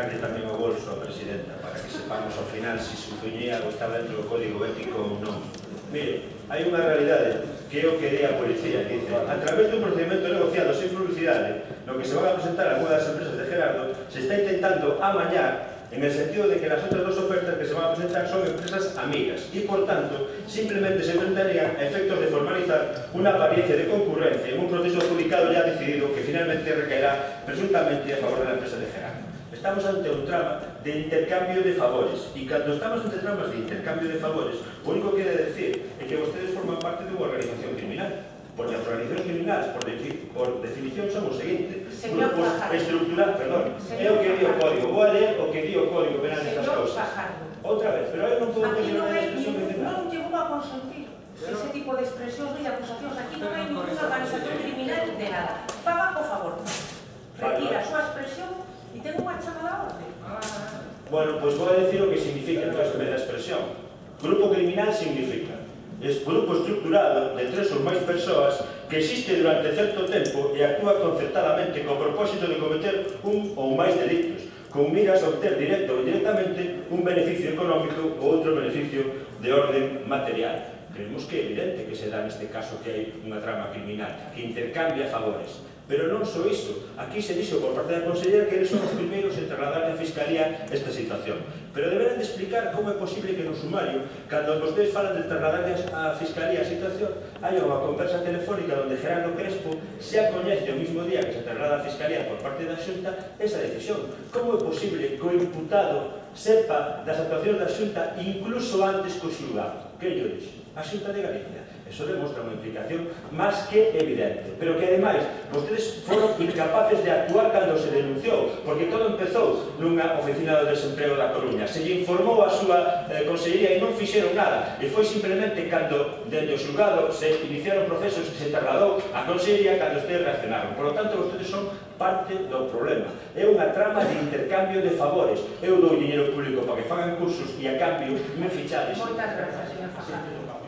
sacarlle tamén o bolso a Presidenta para que sepamos ao final se supoñía ou estaba dentro do código ético ou non. Mire, hai unha realidade que é o que di a policía, que dice, a través dun procedimento negociado sen publicidade, no que se van a presentar algunhas das empresas de Gerardo, se está intentando amañar en el sentido de que las otras dos ofertas que se van a presentar son empresas amigas y, por tanto, simplemente se presentarían a efectos de formalizar una apariencia de concurrencia en un proceso adjudicado ya decidido que finalmente recaerá presuntamente a favor de la empresa de Gerardo. Estamos ante un trama de intercambio de favores y cuando estamos ante tramas de intercambio de favores, lo único que quiere decir es que ustedes forman parte de una organización criminal. Porque as organizacións criminais, por definición, son o seguinte. Grupos estructurados, perdón, é o que di o código. Vou a ler o que di o código penal nestas causas. Outra vez, pero aí non podo continuar a expresión criminal. Non chegou a consentir ese tipo de expresións e acusacións. Aquí non hai ninguna organización criminal de nada. Faga, por favor. Retira a súa expresión e ten unha chamada orde. Bueno, pois vou a decir o que significa entonces a expresión. Grupo criminal significa grupo estructurado de 3 ou máis persoas que existe durante certo tempo e actúa concertadamente co propósito de cometer un ou máis delitos, con miras a obter directo ou indirectamente un beneficio económico ou outro beneficio de orden material. Creemos que é evidente que se dá neste caso que hai unha trama criminal que intercambia favores. Pero non só iso, aquí se dixo por parte da Consellera que eles son os primeiros en trasladar a Fiscalía esta situación. Pero deberán de explicar como é posible que no sumario, cando vostedes falan de trasladar a Fiscalía a situación, hai unha conversa telefónica onde Gerardo Crespo se acoñece o mismo día que se traslada a Fiscalía por parte da Xunta esa decisión. Como é posible que o imputado sepa das actuacións da Xunta incluso antes que o xulgado? Que yo dixo? A Xunta de Galicia. Eso demostra unha implicación máis que evidente. Pero que, ademais, vostedes foron incapaces de actuar cando se denunciou, porque todo empezou nunha oficina do desemprego da Coruña. Se lle informou a súa consellería e non fixeron nada. E foi simplemente cando, dende o xulgado, se iniciaron procesos que se trasladou a consellería cando ustedes reaccionaron. Por lo tanto, vostedes son parte do problema. É unha trama de intercambio de favores. Eu dou dinheiro público para que fagan cursos e a cambio me fichades. Moitas grazas, señor Fajardo.